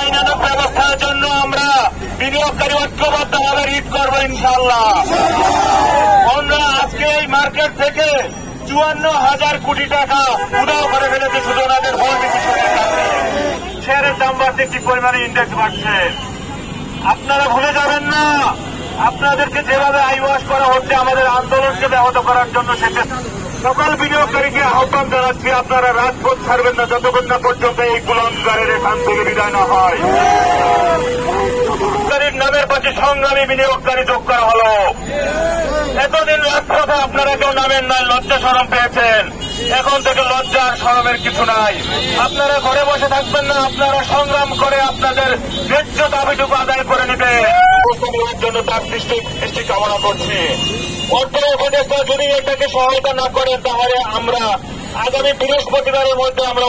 আইনানুগ ব্যবস্থার জন্য আমরা বিনিয়োগকারী ঐক্যবদ্ধভাবে রিট করবো ইনশাআল্লাহ। আমরা আজকে এই মার্কেট থেকে 54,000 কোটি টাকা উধাও করে ফেলেছে শুধু ওনাদের ভোট পিছনের কাছে। শেয়ারের দাম বাড়ছে, কি পরিমাণে ইন্ডেক্স বাড়ছে আপনারা ভুলে যাবেন না। আপনাদেরকে যেভাবে আইওয়াশ করা হচ্ছে আমাদের আন্দোলনকে ব্যাহত করার জন্য, সেটা সকল বিনিয়োগকারীকে আহ্বান জানাচ্ছি, আপনারা রাজপথ ছাড়বেন না যতক্ষণ না পর্যন্ত এই কুলাঙ্গারের এখান থেকে বিদায় না হয়। নামের পাশে সংগ্রামী বিনিয়োগকারী যোগ করা হল। এতদিন রাজপথে আপনারা কেউ নামের নাই, লজ্জা শরম পেয়েছেন। এখন থেকে লজ্জা আর শরমের কিছু নাই। আপনারা ঘরে বসে থাকবেন না, আপনারা সংগ্রাম করে আপনাদের ন্যায্য দাবিটুকু আদায় করে নিতে জন্য তার দৃষ্টি কামনা করছি। অর্থ উপদেষ্টা যদি এটাকে সহায়তা না করেন তাহলে আমরা আগামী বৃহস্পতিবারের মধ্যে আমরা